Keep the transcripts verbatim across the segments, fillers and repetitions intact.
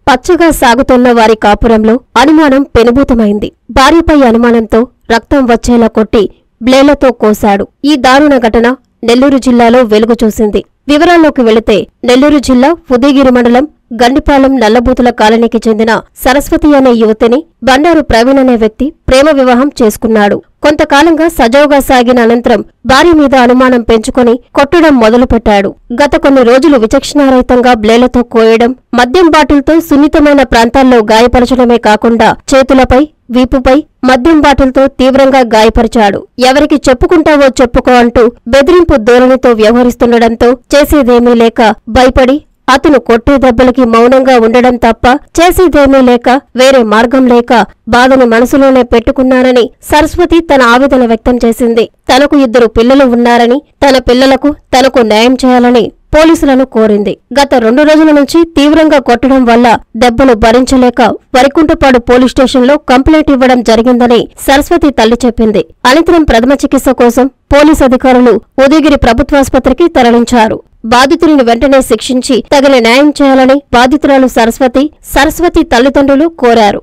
పచ్చగా సాగుతున్న వారి కాపురంలో అనుమానం పెనుభూతమైంది. భార్యపై అనుమానంతో రక్తం వచ్చేలా కొట్టి బ్లేలతో కోశాడు. ఈ దారుణ ఘటన నెల్లూరు జిల్లాలో వెలుగు చూసింది. వివరాల్లోకి వెళితే నెల్లూరు జిల్లా ఉదయగిరి మండలం గండిపాలెం నల్లబూతుల కాలనీకి చెందిన సరస్వతి అనే యువతిని బండారు ప్రవీణ్ అనే వ్యక్తి ప్రేమ వివాహం చేసుకున్నాడు. కొంతకాలంగా సజావుగా సాగిన అనంతరం భార్య మీద అనుమానం పెంచుకుని కొట్టడం మొదలుపెట్టాడు. గత కొన్ని రోజులు విచక్షణారహితంగా బ్లేలతో కోయడం, మద్యం బాటిల్తో సున్నితమైన ప్రాంతాల్లో గాయపరచడమే కాకుండా చేతులపై, వీపుపై మద్యం బాటిల్తో తీవ్రంగా గాయపరిచాడు. ఎవరికి చెప్పుకుంటావో చెప్పుకో అంటూ బెదిరింపు ధోరణితో వ్యవహరిస్తుండటంతో చేసేదేమీ లేక భయపడి అతను కొట్టే దెబ్బలకి మౌనంగా ఉండడం తప్ప చేసేదేమీ లేక వేరే మార్గం లేక బాధను మనసులోనే పెట్టుకున్నానని సరస్వతి తన ఆవేదన వ్యక్తం చేసింది. తనకు ఇద్దరు పిల్లలు ఉన్నారని, తన పిల్లలకు తనకు న్యాయం చేయాలని పోలీసులను కోరింది. గత రెండు రోజుల నుంచి తీవ్రంగా కొట్టడం వల్ల దెబ్బలు భరించలేక వరికుంటపాడు పోలీస్ స్టేషన్లో కంప్లైంట్ ఇవ్వడం జరిగిందని సరస్వతి తల్లి చెప్పింది. అనంతరం ప్రథమ చికిత్స కోసం పోలీస్ అధికారులు ఉదయగిరి ప్రభుత్వాసుపత్రికి తరలించారు. బాధితుడిని వెంటనే శిక్షించి తగిన న్యాయం చేయాలని బాధితురాలు సరస్వతి సరస్వతి తల్లిదండ్రులు కోరారు.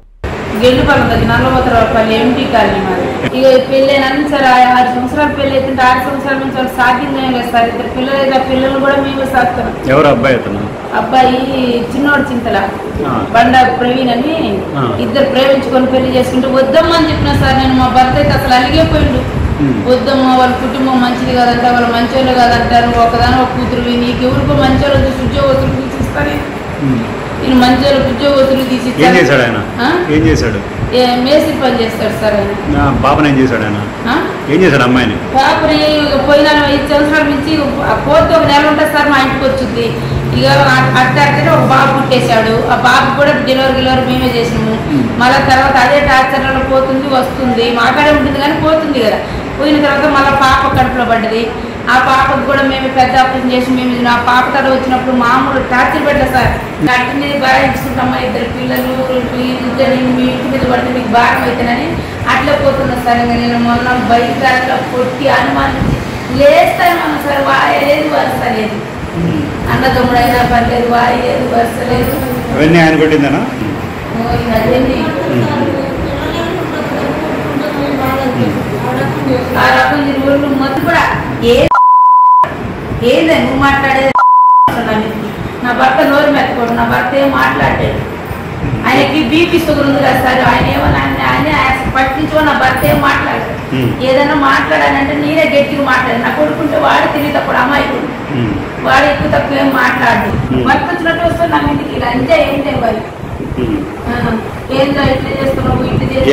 ఇక పెళ్ళైనా సరే ఆరు సంవత్సరాలు పెళ్లి అవుతుంటే ఆరు సంవత్సరాల నుంచి వాళ్ళు సాధ్యం లేదు సార్. ఇద్దరు పిల్లలు పిల్లలు కూడా మేము సాగుతున్నాం. ఎవరు అబ్బాయి? అబ్బాయి చిన్నోడు చింతల బండ ప్రవీణ్ అని ఇద్దరు ప్రేమించుకొని పెళ్లి చేసుకుంటే వద్దమ్మా అని చెప్పినా సార్. నేను మా భర్త అయితే అసలు అలిగిపోయిండు. వద్దమ్మా, వాళ్ళ కుటుంబం మంచిది కాదంట, వాళ్ళు మంచోళ్ళు కాదంటారు. ఒకదాని ఒక కూతురు నీకు ఎవరికో మంచోళ్ళు చూసి ఉద్యోగస్తులు తీసిస్తాను. నేను మంచోళ్ళు ఉద్యోగస్తులు తీసి మేస్త్రి పని చేస్తాడు సార్. పాపని ఏం చేశాడు ఆయన? ఏం చేశాడు అమ్మాయిని? పాపని పోయిన ఐదు సంవత్సరాల నుంచి పోతే ఒక నెల ఉంటుంది సార్ మా ఇంటికి వచ్చింది. ఇక అట్టే ఒక బాబు పుట్టేశాడు. ఆ బాబు కూడా డెలివరీ గిలివరీ మేమే చేసినాము. మళ్ళీ తర్వాత అదే టార్చర్లో పోతుంది వస్తుంది, మాకాడే ఉంటుంది కానీ పోతుంది కదా. పోయిన తర్వాత మళ్ళీ పాప కడుపులో పడ్డది. ఆ పాపకు కూడా మేము పెద్ద ఆపరేషన్ చేసి మేము ఆ పాప తడ వచ్చినప్పుడు మామూలు టార్చర్ పెట్టలేదు సార్. అట్టిని బాగా ఇచ్చుకుంటామా, ఇద్దరు పిల్లలు ఇద్దరు మీ ఇంటి మీద పడితే మీకు భారం అవుతానని అట్లా పోతున్నా సార్. ఇంకా నేను మొన్న బయట అట్లా కొట్టి అనుమానించి లేస్తాను సార్. వాయలేదు వరుస లేదు, అన్నదమ్ముడైనా పర్లేదు, వాయలేదు వరుస లేదు. ఆ రకం రోజులు మొత్తం కూడా ఏదే నువ్వు మాట్లాడేది. నా భర్త నోరు మెత్తకోడు, నా భర్త ఏం మాట్లాడాడు. ఆయనకి బీపీ షుగర్ ఉంది కదా సార్. ఆయన ఏమన్నా ఆయన పట్టించుకో, నా భర్త ఏం మాట్లాడాడు. ఏదైనా మాట్లాడానంటే నేనే గట్టిగా మాట్లాడాను. నా కొడుకుంటే వాడు తిరిగి తప్పుడు అమ్మాయికుడు, వాడు ఎక్కువ తక్కువ ఏం మాట్లాడు. భర్త వచ్చినట్టు వస్తే నా ఇంటికి ఇలా అంతే ఏంటే వాళ్ళు ఏంటో ఇట్లా చేస్తున్నావు ఇట్లా చేస్తున్నావు.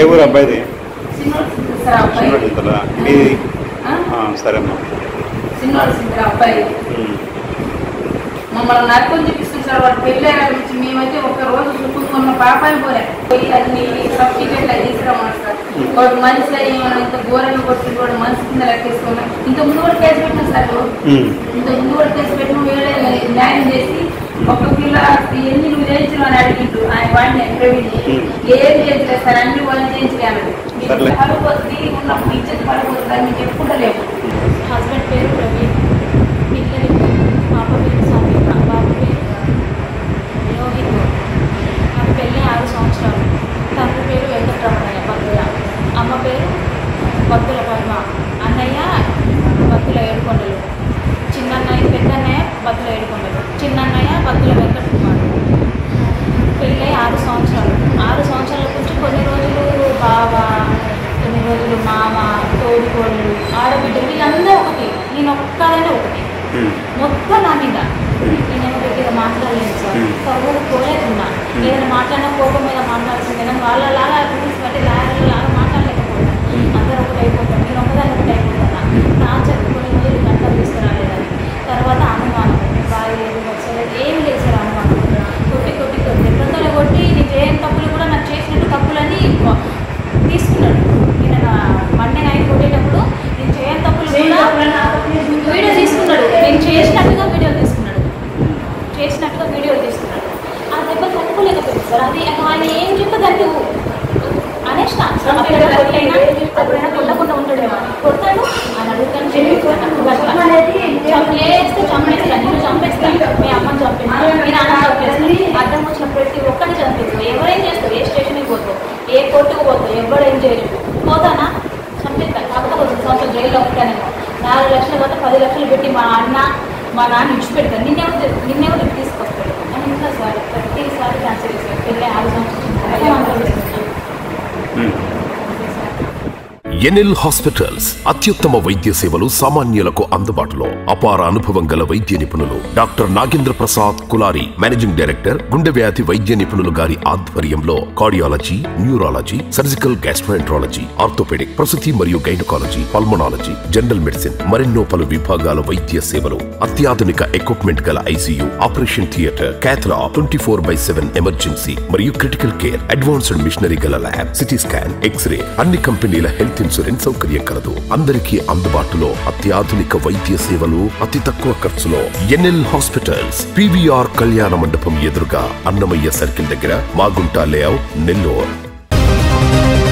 చిన్నోడు సింగర్ అబ్బాయి మమ్మల్ని నరకం చూపిస్తుంది సార్. వాడు పెళ్ళి నుంచి మేమైతే ఒక రోజు చూసుకున్న పాపాయి పోలే పోయి అది సర్టిఫికెట్ అది తీసుకురామన్నారు సార్. వాడు మనిషి ఏమన్నా ఇంత ఘోరంగా కొట్టి వాడు మనిషి కింద లెక్కేసుకున్నా. ఇంత ముందు కూడా కేసు పెట్టినా సార్. ఇంత ముందు కూడా కేసు పెట్టిన వేరే న్యాయం చేసి ఒక పిల్ల ఎన్ని నువ్వు చేయించు అని అడిగిండు ఆయన వాడిని ప్రవీణ్. ఏం చేయించలేదు సార్, అన్ని వాళ్ళు చేయించలేదు. పడిపోతుంది ఉన్నప్పుడు ఇచ్చేది పడిపోతుంది అని మీకు ఎప్పుడు లేవు. హస్బెండ్ పేరు ప్రవీణ్, పిల్లలు పాప పేరు సమీప, బాబు పేరు లోహిత్. నాకు పెళ్ళి ఆరు సంవత్సరాలు. తండ్రి పేరు వెంకటరమణయ్య భద్రుల, అమ్మ పేరు భద్రుల పద్మ, అన్నయ్య భద్రుల ఏడుకొండలు, చిన్నన్నయ్య పెద్దన్నయ్య భద్రుల ఏడుకొండలు, చిన్నన్నయ్య భద్రుల వెంకట కుమార్. పెళ్ళి ఆరు సంవత్సరాలు. ఆరు సంవత్సరాల నుంచి కొన్ని రోజులు బావ, కొన్ని రోజులు మామ, తోడుకోళ్ళు, ఆడబిడ్డ వీళ్ళందరూ ఒకటి, నేను ఒక్కడనే ఒకటి. మొత్తం నా మీద నేనేమో దగ్గర మాట్లాడలేదు సార్. కబూరు పోలేకున్నా. ఏదైనా మాట్లాడినా కోపం మీద మాట్లాడాల్సిందే కానీ వాళ్ళలాగా రూల్స్ బట్టి లాయర్లాగా మాట్లాడలేకపోతాను. అందరూ ఒకటి అయిపోతాను, నేను ఒకదాన్ని ఒకటి అయిపోతాను. నా చెప్పి కొన్ని రోజులు గంటలు తీసుకురాలేదని తర్వాత అనుమానం బాగా లేదు వచ్చలేదు ఏమి లేదు సార్. అనుమానం కొట్టి కొట్టి కొట్టి ఎప్పుడో కొట్టి నేను చేయని తప్పులు కూడా నాకు చేసినట్టు తప్పులని తీసుకున్నాడు. నేను మండే నైట్ కొట్టేటప్పుడు నేను చేయని తప్పులు వీడియో తీసుకున్నాడు. నేను చేసినట్టుగా వీడియో తీసుకున్నాడు చేసినట్టుగా వీడియో తీసుకున్నాడు. ఆ దెబ్బ తట్టుకోలేకపోయింది సార్. అది ఆయన ఏం చెప్పి దాన్ని అనేసిన అప్పుడైనా కొట్టకుండా ఉంటాడేమో కొడతాడు అని అడుగుతాను. చంపేస్తే చంపేస్తాను, నేను చంపేస్తాను, మీ అమ్మని చంపేస్తాను, మీ నాన్న చంపేస్తాను. అర్థం వచ్చిన ప్రతి ఒక్కటి కొట్టుకుపోతా, ఎవడేం చేయలేదు. పోతానా చంపిస్తా, కాకపోతే ఒక సంవత్సరం జైల్లో ఉంటానేమో. నాలుగు లక్షలు పోతే పది లక్షలు పెట్టి మా అన్న మా నాన్న ఇచ్చిపెడతాను, నిన్నెవరు నిన్నెవరు తీసుకొస్తాడు అని ఇంట్లో సార్ ప్రతిసారి క్యాన్సిల్ చేశారు. పెళ్ళి ఆరు సంవత్సరం ఎన్ఎల్ హాస్పిటల్స్ అత్యుత్తమ వైద్య సేవలు సామాన్యులకు అందుబాటులో. అపార అనుభవం గల వైద్య నిపుణులు doctor Nagendra Prasad Kulari, managing director, గుండె వ్యాధి వైద్య నిపుణులు గారి ఆధ్వర్యంలో cardiology, neurology, surgical gastroenterology, orthopaedic, ప్రసూతి మరియు గైనకాలజీ, పల్మనాలజీ, జనరల్ మెడిసిన్ మరెన్నో పలు విభాగాల వైద్య సేవలు. అత్యాధునిక ఎక్విప్మెంట్ గల ఐసీయూ, ఆపరేషన్ థియేటర్, క్యాథ్లా, twenty four by seven emergency మరియు క్రిటికల్ కేర్, అడ్వాన్స్డ్ మిషనరీ గల ల్యాబ్, సిటీ స్కాన్, ఎక్స్రే, అన్ని కంపెనీల హెల్త్ ఇన్సూరెన్స్ సౌకర్యం కలదు. అందరికీ అందుబాటులో అత్యాధునిక వైద్య సేవలు అతి తక్కువ ఖర్చులో. ఎన్ఎల్ హాస్పిటల్స్, పీవీఆర్ కళ్యాణ మండపం ఎదురుగా, అన్నమయ్య సర్కిల్ దగ్గర, మాగుంట లేఅవుట్, నెల్లూరు.